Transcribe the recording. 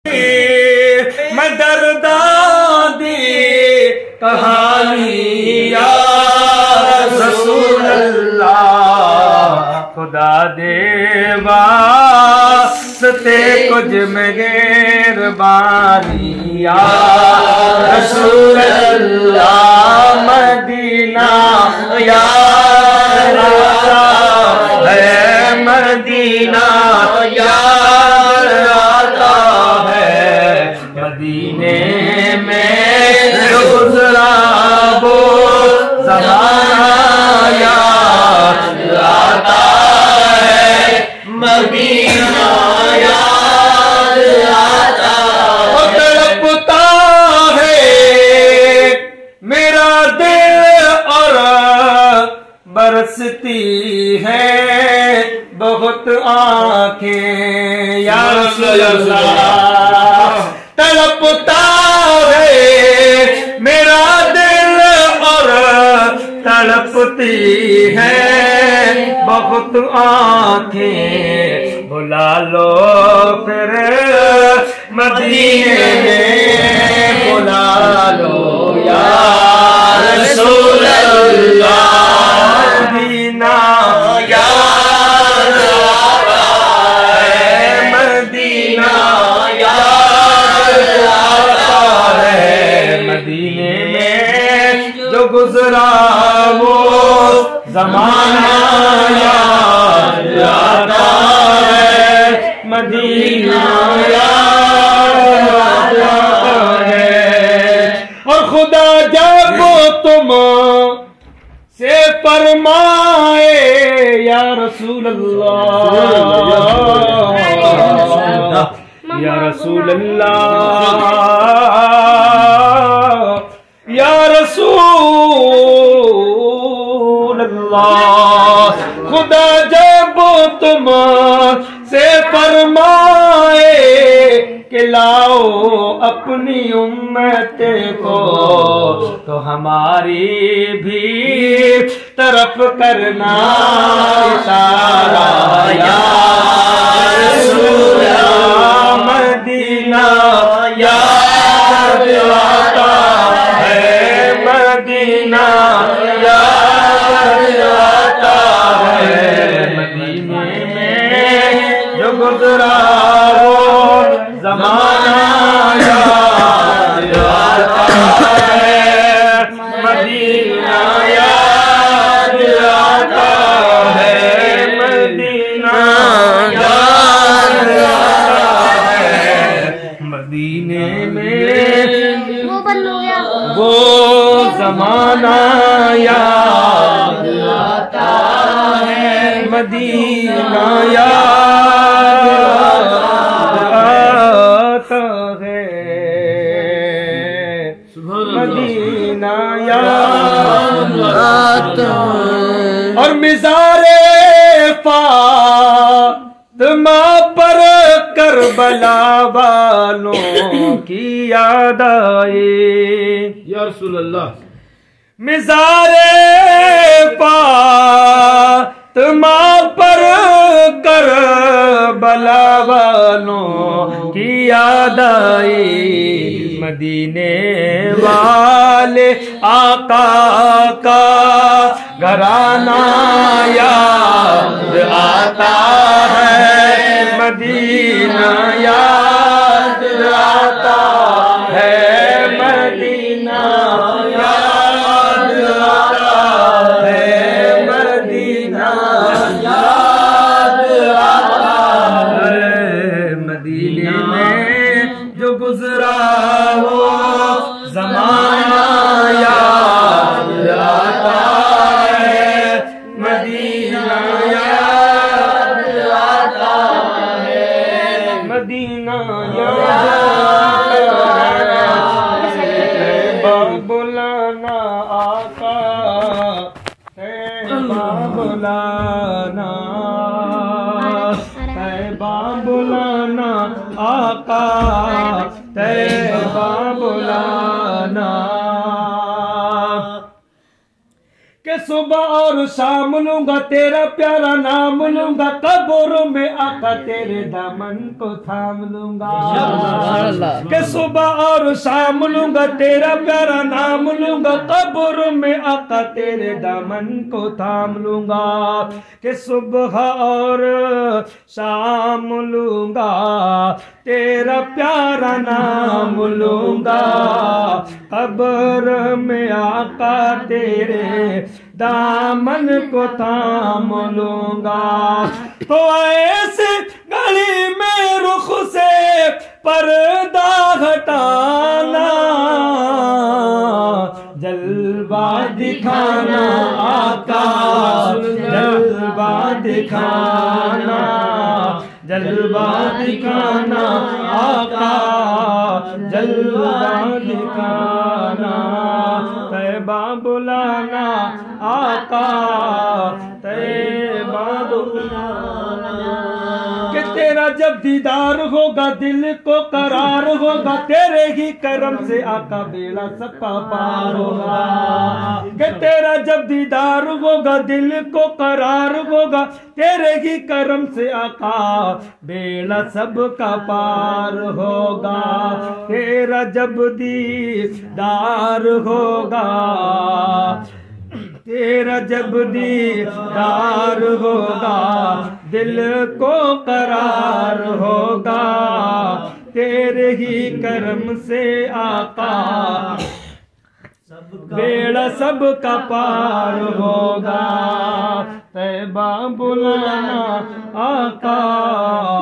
میں درداں دی کہانی یا رسول اللہ خدا دے واسطے کچھ مہربانی یا رسول اللہ مدینہ یار آتا ہے مدینہ یار آتا ہے مدینے میں گزرا وہ زمانہ یاد آتا ہے مدینہ یاد آتا ہے تڑپتا ہے میرا دل اور برستی ہے بہت آنکھیں یا رسول اللہ تڑپتا ہے میرا دل اور تڑپتی ہے بہت آنکھیں بلا لو پھر مدینے میں بلا لو یا رسول اللہ مدینہ یاد آتا ہے مدینہ یاد آتا ہے مدینے میں جو گزرا وہ زمانہ یاد آتا ہے مدینہ یاد آتا ہے اور خدا جب تم سے فرمائے یا رسول اللہ یا رسول اللہ یا رسول اللہ خدا جب تم سے فرمائے کہ لاؤ اپنی امت کو تو ہماری بھی طرف کرنا اشارہ یا رسول اللہ مدینہ یاد آتا ہے مدینہ یاد آتا ہے مدینے میں جو گزرا وہ زمانہ یاد آتا ہے مدینہ یاد آتا ہے مدینہ یاد آتا ہے مدینے میں وہ زمانہ یاد آتا ہے مدینہ یاد آتا ہے مدینہ یاد آتا ہے اور مزار فاطمہ پر کربلا والوں کی یاد آئی یا رسول اللہ مزار فاطمہ پر کربلا والوں کی یاد آئی مدینے والے آقا کا گھرانہ یاد آتا ہے مدینہ یاد آتا ہے مدینہ یاد آتا ہے مدینہ یاد آتا ہے مدینے میں جو گزرا وہ زمانہ یاد آتا ہے مدینہ یاد آتا ہے مدینہ یاد آتا ہے بلانا آقا ہے بلانا ہے بلانا آقا تیبہ بلانا کہ صبح اور شام لوں گا تیرا پیارا نام لوں گا قبر میں آقا تیرے دامن کو تھام لوں گا کہ صبح اور شام لوں گا تیرا پیارا نام لوں گا قبر میں آقا تیرے دامن کو تھام لوں گا کہ صبح اور شام لوں گا تیرا پیارا نام لوں گا قبر میں آقا تیرے دامن کو تھام لوں گا تو ایسے گلی میں رخ سے پردہ ہٹانا جلوہ دکھانا آقا جلوہ دکھانا جلوہ دکھانا آقا جلوہ دکھانا طیبہ بلانا آقا طیبہ بلانا کہ تیرا جب دیدار ہوگا دل کو قرار ہوگا تیرے ہی کرم سے آقا بیڑا سب کا پار ہوگا کہ تیرا جب دیدار ہوگا دل کو قرار ہوگا تیرے ہی کرم سے آقا بیڑا سب کا پار ہوگا تیرا جب دیدار ہوگا تیرا جب دیدار ہوگا دل کو قرار ہوگا تیرے ہی کرم سے آقا بیڑا سب کا پار ہوگا طیبہ بلانا آقا